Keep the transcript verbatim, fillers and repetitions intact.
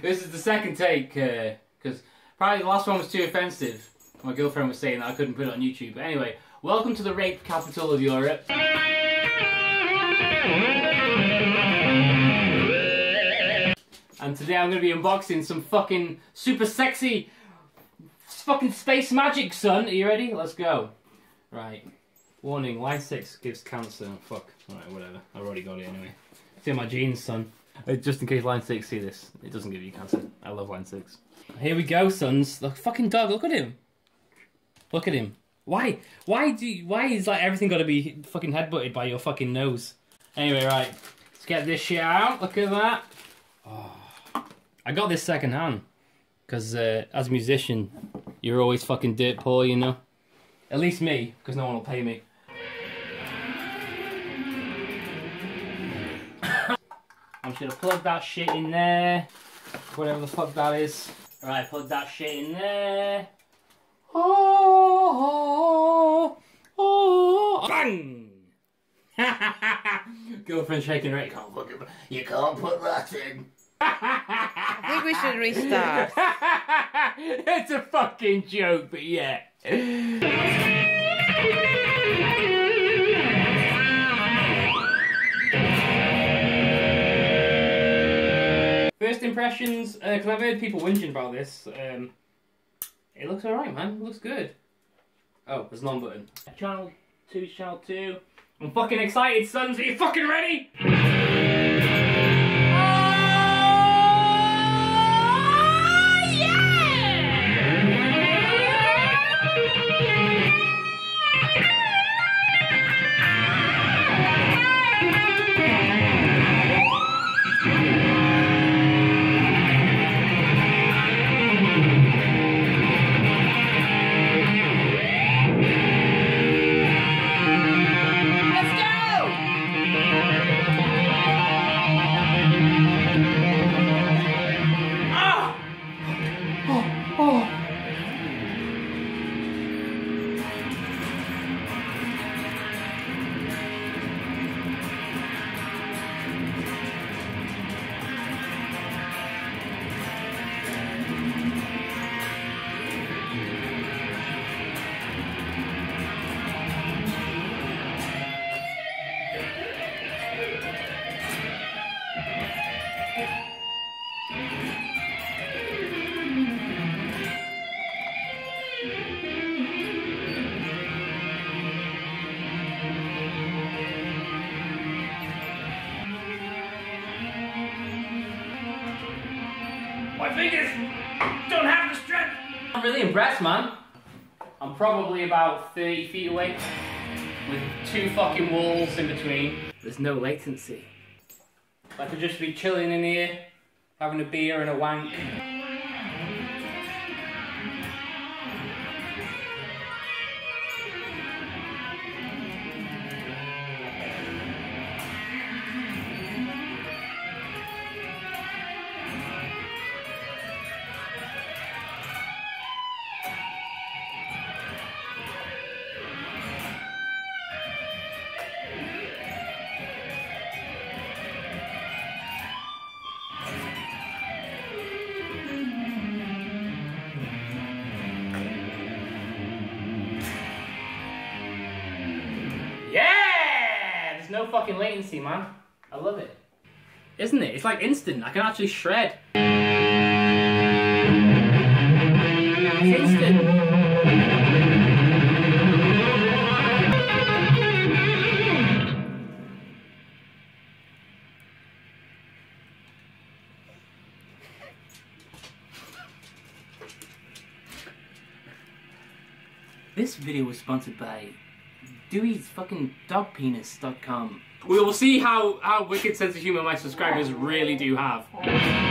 This is the second take, because uh, probably the last one was too offensive. My girlfriend was saying that I couldn't put it on YouTube. But anyway, welcome to the rape capital of Europe. And today I'm going to be unboxing some fucking super sexy fucking space magic, son. Are you ready? Let's go. Right. Warning, line six gives cancer. Fuck. Alright, whatever. I've already got it anyway. It's in my jeans, son. Just in case line six see this. It doesn't give you cancer. I love line six. Here we go, sons. The fucking dog, look at him. Look at him. Why? Why do you, why is like everything got to be fucking headbutted by your fucking nose? Anyway, right. Let's get this shit out. Look at that. Oh. I got this second hand. Because uh, as a musician, you're always fucking dirt poor, you know? At least me, because no one will pay me. I'm just gonna plug that shit in there. Whatever the fuck that is. Alright, plug that shit in there. Oh, oh, oh. Bang! Girlfriend shaking her head. You can't, fucking, you can't put that in. I think we should restart. It's a fucking joke, but yeah. First impressions, because uh, I've heard people whinging about this. Um, it looks alright, man. It looks good. Oh, there's a long button. Channel two, channel two. I'm fucking excited, sons. Are you fucking ready? My fingers don't have the strength. I'm really impressed, man. I'm probably about thirty feet away with two fucking walls in between. There's no latency. I could just be chilling in here, having a beer and a wank. No fucking latency, man. I love it. Isn't it? It's like instant. I can actually shred. It's instant. This video was sponsored by Dewey's fucking dog penis dot com. We will see how, how wicked sense of humour my subscribers really do have.